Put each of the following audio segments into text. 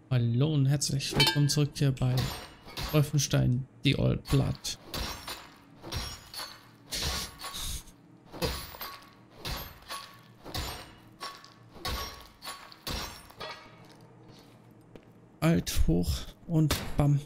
Hallo und herzlich willkommen zurück hier bei Wolfenstein The Old Blood. Alt, hoch und bam.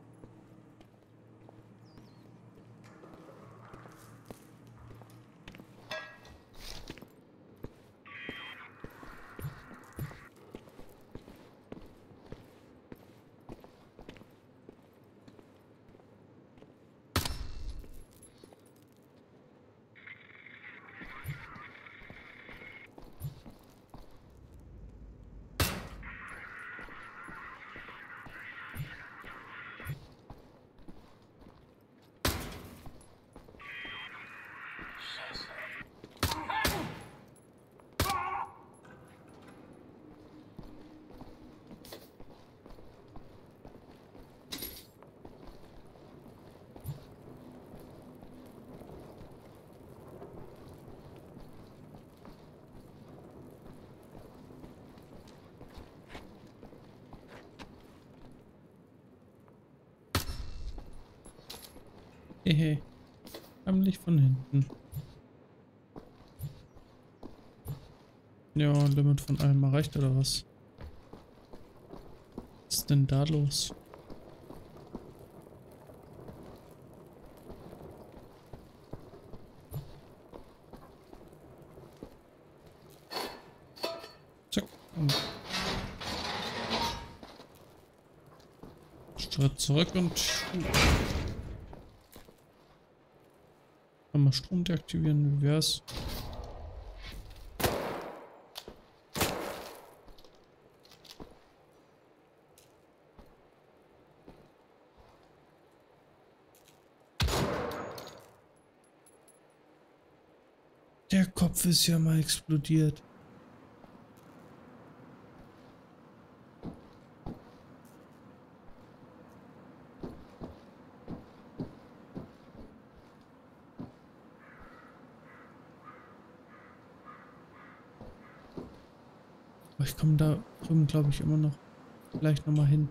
Hehe, heimlich von hinten. Ja, Limit von allem erreicht oder was? Was ist denn da los? Zack. Und Schritt zurück und mal Strom deaktivieren, wie wär's? Der Kopf ist ja mal explodiert. Aber ich komme da drüben, glaube ich, immer noch vielleicht noch mal hin.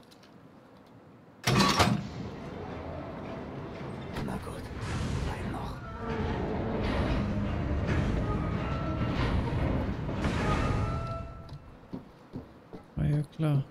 Na gut, ein noch. War ja klar.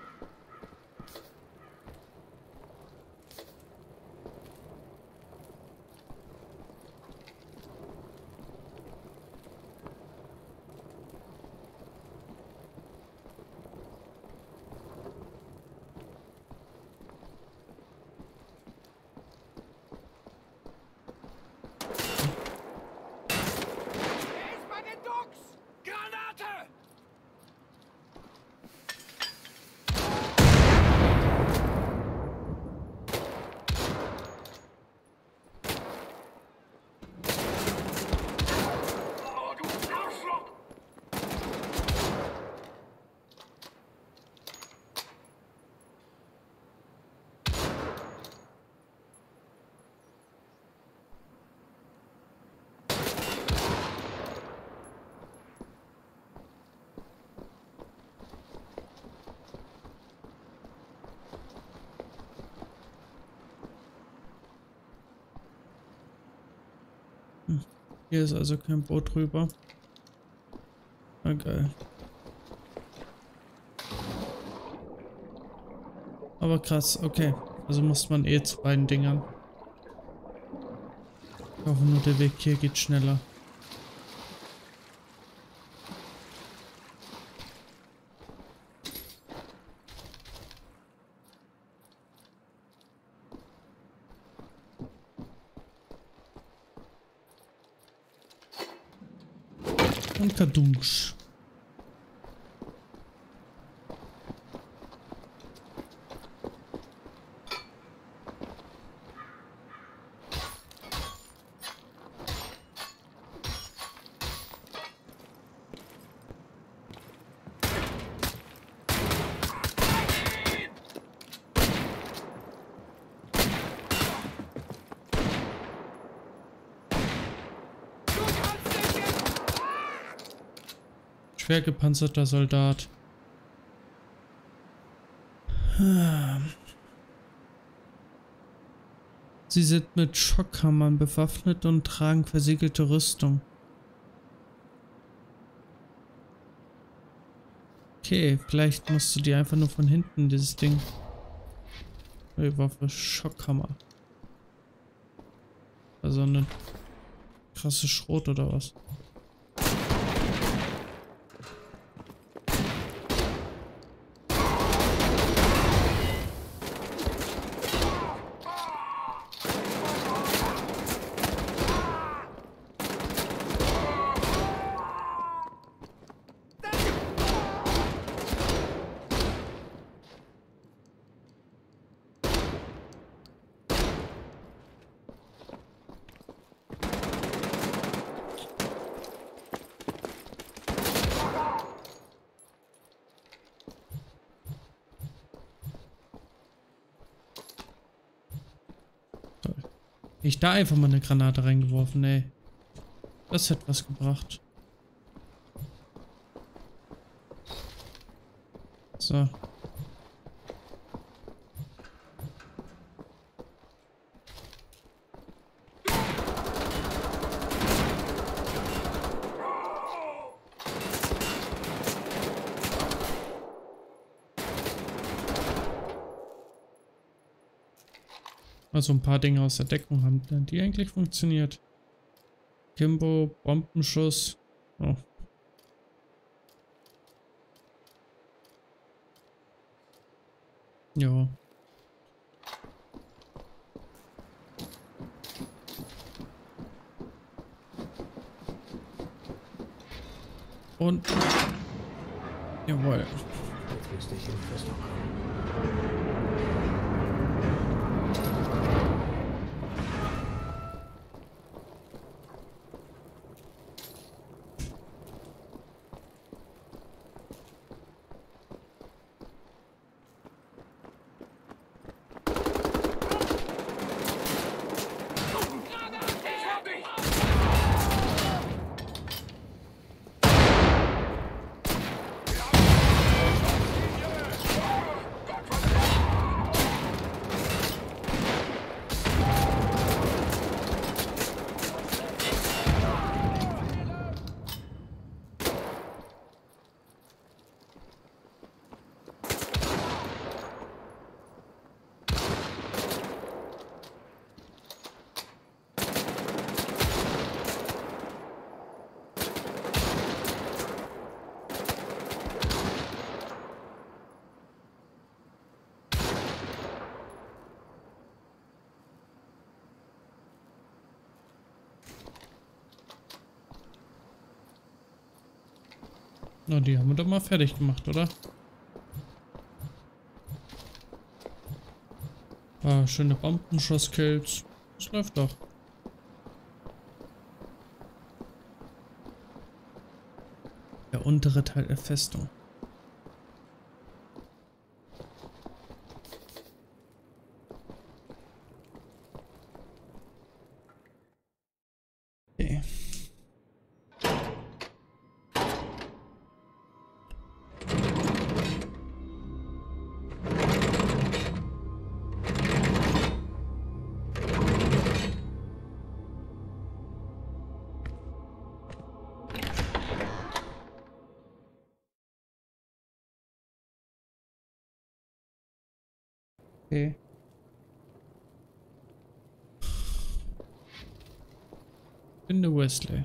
Hier ist also kein Boot drüber. Na geil. Aber krass, okay. Also muss man eh zu beiden Dingern. Ich hoffe nur, der Weg hier geht schneller. Und Kadumsch. Schwer gepanzerter Soldat. Sie sind mit Schockhammern bewaffnet und tragen versiegelte Rüstung. Okay, vielleicht musst du dir einfach nur von hinten dieses Ding. Die Waffe, Schockhammer. Also eine krasse Schrot oder was? Ich da einfach mal eine Granate reingeworfen, ey. Das hätte was gebracht. So. Also ein paar Dinge aus der Deckung haben die eigentlich funktioniert. Kimbo, Bombenschuss. Oh. Ja. Und jawohl. Jetzt müsste ich in die Festung kommen. Na, die haben wir doch mal fertig gemacht, oder? Ah, schöne Bombenschuss-Kills. Das läuft doch. Der untere Teil der Festung. Okay. Okay. Finde Wesley.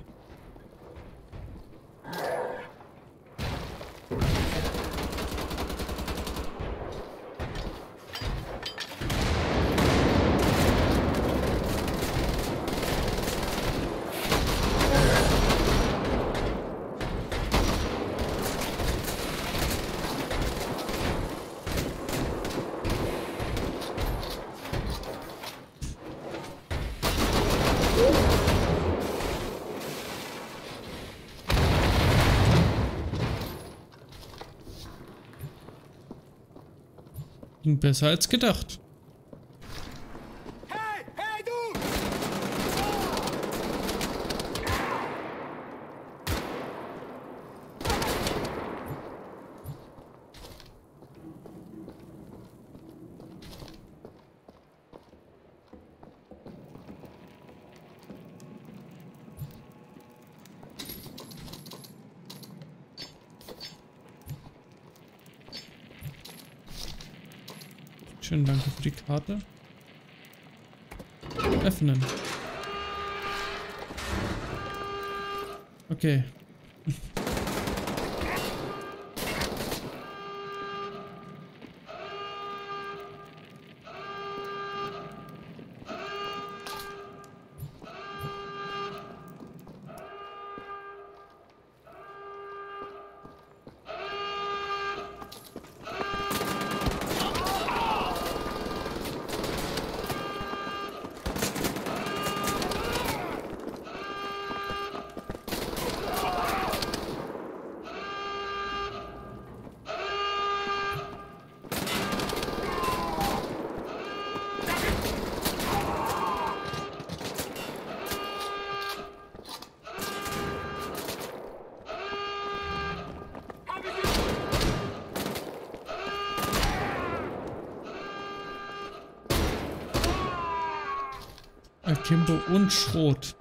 Ging besser als gedacht. Hey, hey, du! Schön, danke für die Karte. Öffnen. Okay. Akimbo und Schrot.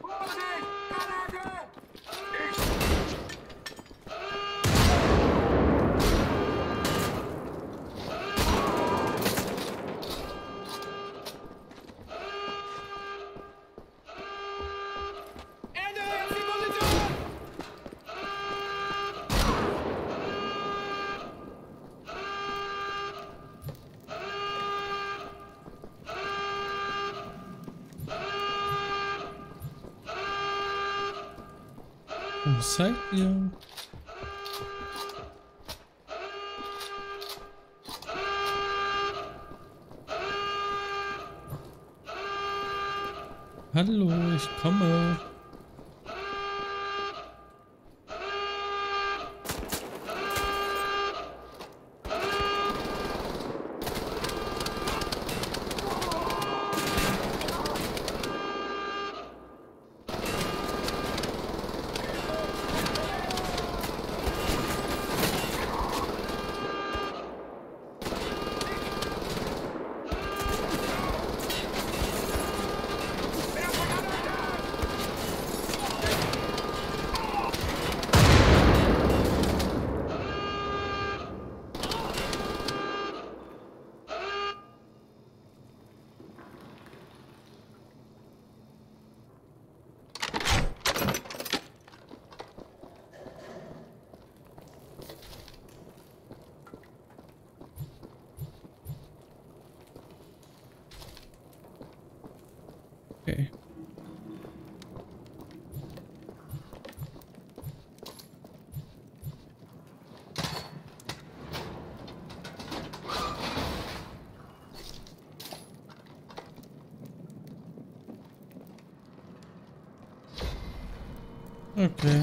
Was seid ihr? Hallo, ich komme. Okay. Okay.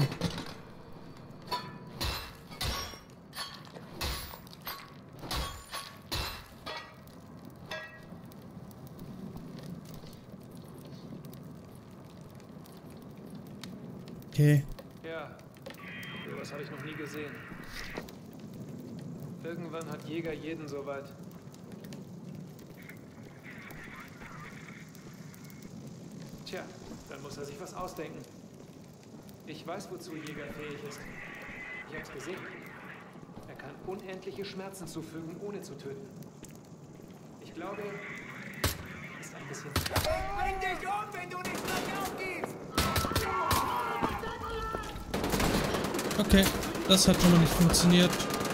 Okay. Ja, sowas habe ich noch nie gesehen. Irgendwann hat Jäger jeden soweit. Tja, dann muss er sich was ausdenken. Ich weiß, wozu Jäger fähig ist. Ich hab's gesehen. Er kann unendliche Schmerzen zufügen, ohne zu töten. Ich glaube, ist ein bisschen... Bring dich um, wenn du nicht gleich aufgibst! Okay, das hat schon mal nicht funktioniert.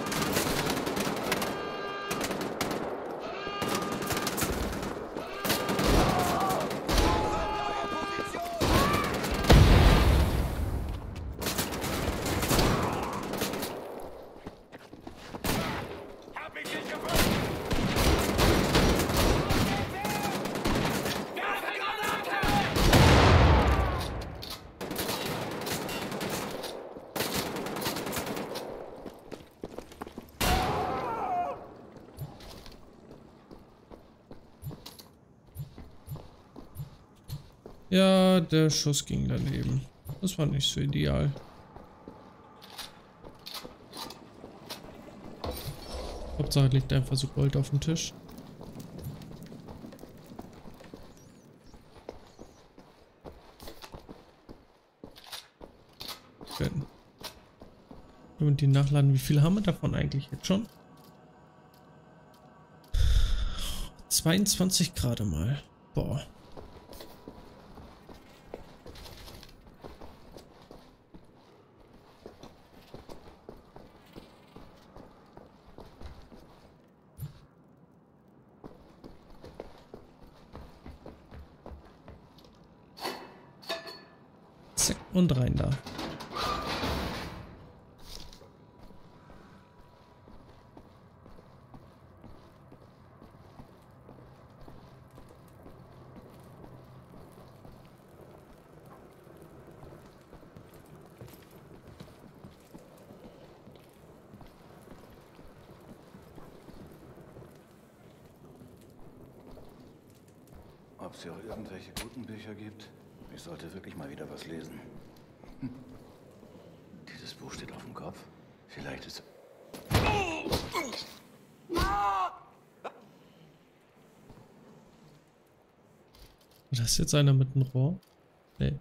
Ja, der Schuss ging daneben. Das war nicht so ideal. Hauptsache liegt einfach so Gold auf dem Tisch. Schön. Und die nachladen, wie viel haben wir davon eigentlich jetzt schon? 22 Grad mal. Boah. Zack, und rein da. Ob es hier auch irgendwelche guten Bücher gibt? Ich sollte wirklich mal wieder was lesen. Dieses Buch steht auf dem Kopf. Vielleicht ist... Das ist jetzt einer mit einem Rohr? Nee.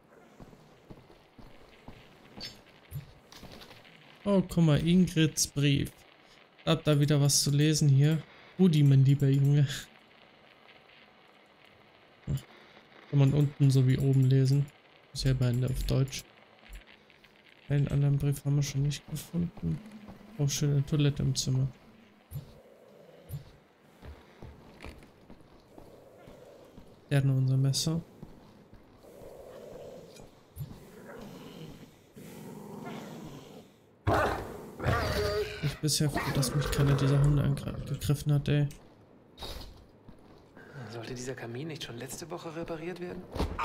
Oh, guck mal, Ingrids Brief. Habt da wieder was zu lesen hier. Rudi, mein lieber Junge. Kann man unten so wie oben lesen. Ist ja beide auf Deutsch. Einen anderen Brief haben wir schon nicht gefunden. Oh, schöne Toilette im Zimmer. Der hat noch unser Messer. Ich bin bisher froh, dass mich keiner dieser Hunde angegriffen hat, ey. Sollte dieser Kamin nicht schon letzte Woche repariert werden?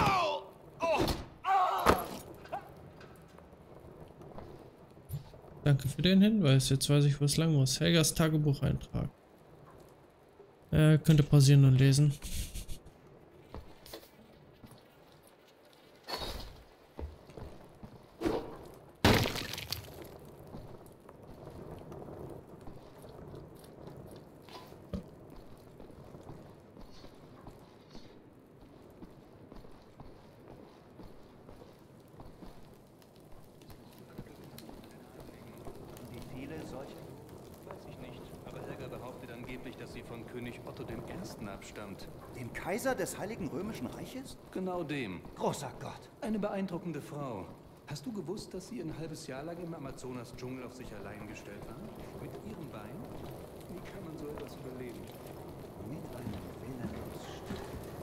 Danke für den Hinweis. Jetzt weiß ich, wo es lang muss. Helgas Tagebucheintrag. Könnt ihr pausieren und lesen. Dass sie von König Otto I. abstammt. Dem Kaiser des Heiligen Römischen Reiches? Genau dem. Großer Gott. Eine beeindruckende Frau. Hast du gewusst, dass sie ein halbes Jahr lang im Amazonas-Dschungel auf sich allein gestellt war? Mit ihrem Bein? Wie kann man so etwas überleben? Mit einem Willen aus Stahl.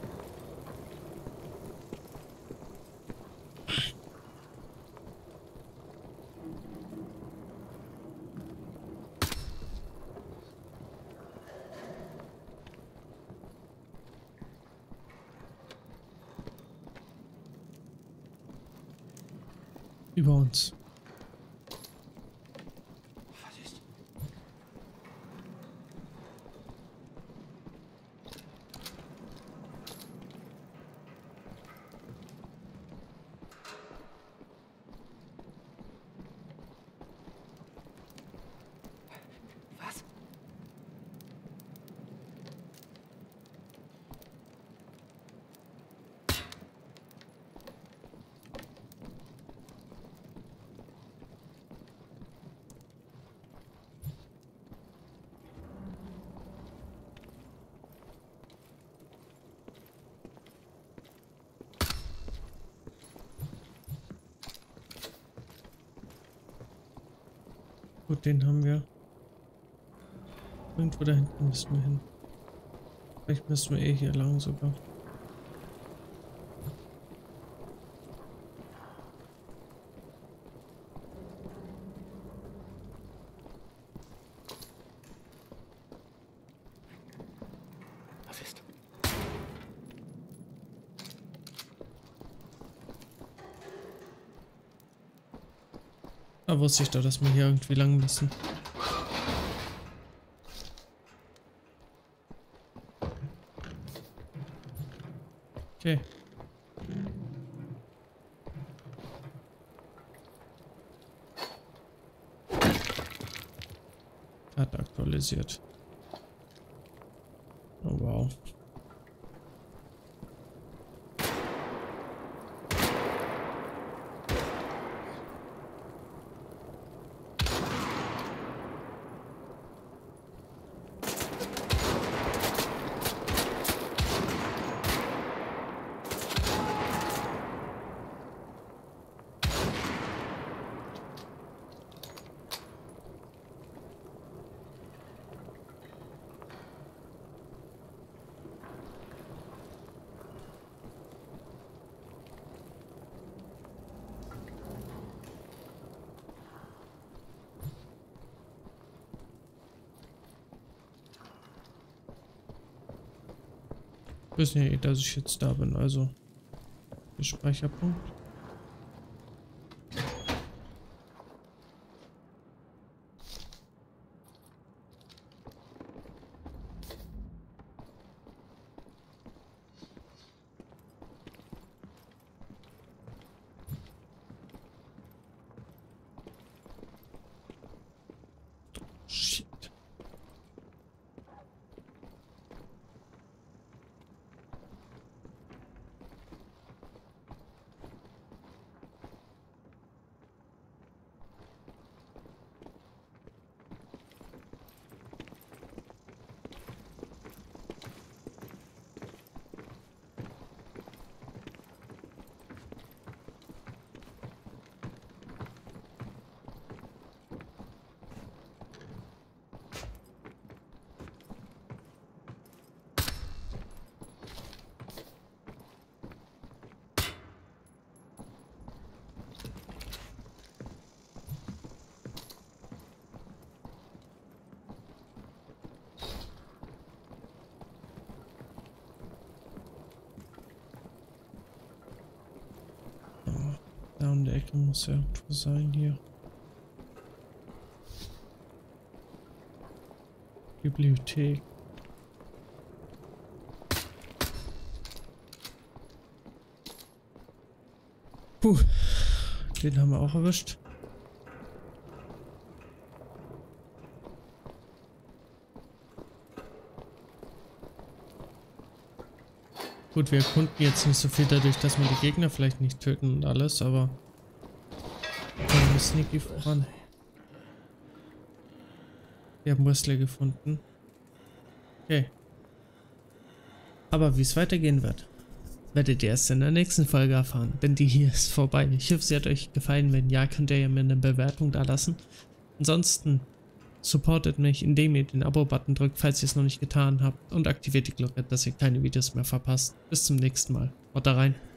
Über uns. Was ist? Was? Gut, den haben wir. Irgendwo da hinten müssen wir hin. Vielleicht müssen wir hier lang sogar. Was ist? Da wusste ich doch, dass wir hier irgendwie lang müssen. Okay. Hat aktualisiert. Oh wow. Wissen ja eh, dass ich jetzt da bin, also. Der Speicherpunkt. Shit. Da in der Ecke muss ja irgendwo sein hier. Bibliothek. Puh, den haben wir auch erwischt. Gut, wir erkunden jetzt nicht so viel dadurch, dass wir die Gegner vielleicht nicht töten und alles, aber kommen wir sneaky voran. Wir haben Wesley gefunden. Okay. Aber wie es weitergehen wird, werdet ihr erst in der nächsten Folge erfahren, denn die hier ist vorbei. Ich hoffe, sie hat euch gefallen. Wenn ja, könnt ihr ja mir eine Bewertung da lassen. Ansonsten supportet mich, indem ihr den Abo-Button drückt, falls ihr es noch nicht getan habt, und aktiviert die Glocke, dass ihr keine Videos mehr verpasst. Bis zum nächsten Mal. Haut da rein.